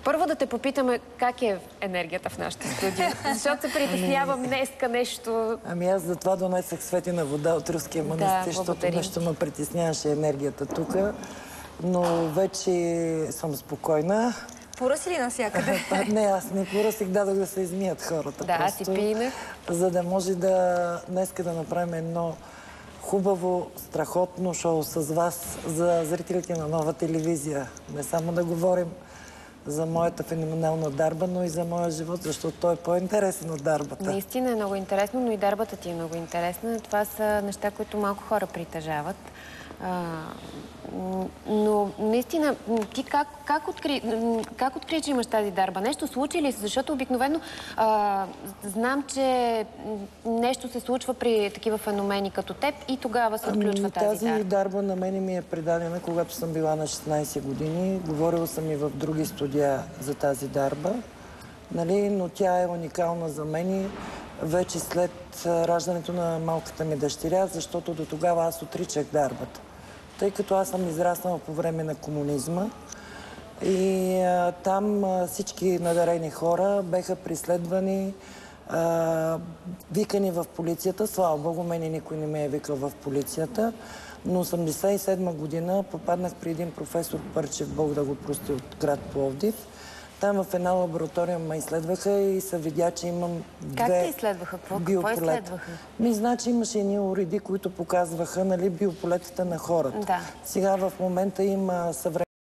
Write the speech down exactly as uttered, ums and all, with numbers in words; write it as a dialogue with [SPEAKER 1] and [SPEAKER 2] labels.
[SPEAKER 1] Първо да те попитаме как е енергията в нашата студия, защото се притеснявам днеска нещо.
[SPEAKER 2] Ами аз затова донесах светена вода от Руския манастир,
[SPEAKER 1] Да,
[SPEAKER 2] защото
[SPEAKER 1] благодарим.
[SPEAKER 2] нещо ме притесняваше енергията тук. Но вече съм спокойна.
[SPEAKER 3] Поръси ли навсякъде?
[SPEAKER 2] Не, аз не поръсих, дадох да се измият хората.
[SPEAKER 1] Да, аз
[SPEAKER 2] просто,
[SPEAKER 1] си пинах.
[SPEAKER 2] За да може да днеска да направим едно хубаво, страхотно шоу с вас за зрителите на Нова телевизия. Не само да говорим за моята феноменална дарба, но и за моя живот, защото той е по-интересен от дарбата.
[SPEAKER 1] Наистина е много интересно, но и дарбата ти е много интересна. Това са неща, които малко хора притежават. А, но наистина, ти как, как, откри, как откри, че имаш тази дарба? Нещо случи ли се? Защото обикновено а, знам, че нещо се случва при такива феномени като теб и тогава се отключва тази,
[SPEAKER 2] тази
[SPEAKER 1] дарба.
[SPEAKER 2] Тази дарба на мене ми е предадена, когато съм била на шестнайсет години. Говорила съм и в други студия за тази дарба, нали? Но тя е уникална за мен вече след раждането на малката ми дъщеря, защото до тогава аз отричах дарбата. Тъй като аз съм израснала по време на комунизма и а, там а, всички надарени хора беха преследвани, а, викани в полицията. Слава Богу, мене никой не ме е викал в полицията. Но осемдесет и седма година попаднах при един професор Пърчев, Бог да го прости, от град Пловдив. Там в една лаборатория ме изследваха и се видя, че имам две
[SPEAKER 1] Как те изследваха? Какво изследваха?
[SPEAKER 2] Ми, значи имаше едни уреди, които показваха, нали, биополетата на хората.
[SPEAKER 1] Да.
[SPEAKER 2] Сега в момента има съвременни